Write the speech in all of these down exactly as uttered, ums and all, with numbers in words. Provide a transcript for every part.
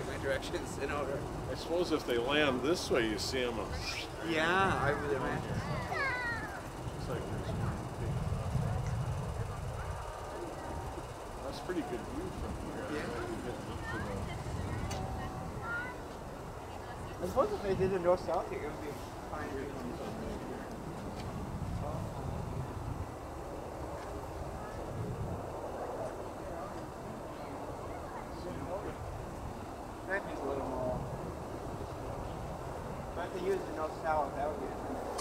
my directions in order. I suppose if they land this way, you see them. Yeah, I would imagine. Looks like there's that's pretty good view from here. Yeah. I suppose if they did a north-south here, it would be fine. That needs a little more. But if they use the north-south, that would be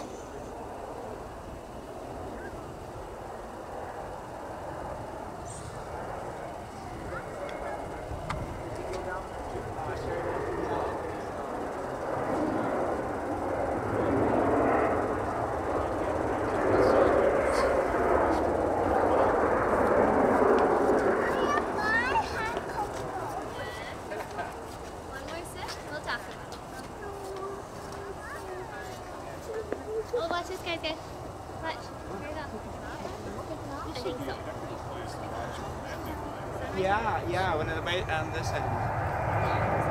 Oh, watch this, guys, guys. Watch. Yeah, yeah, when the on this side.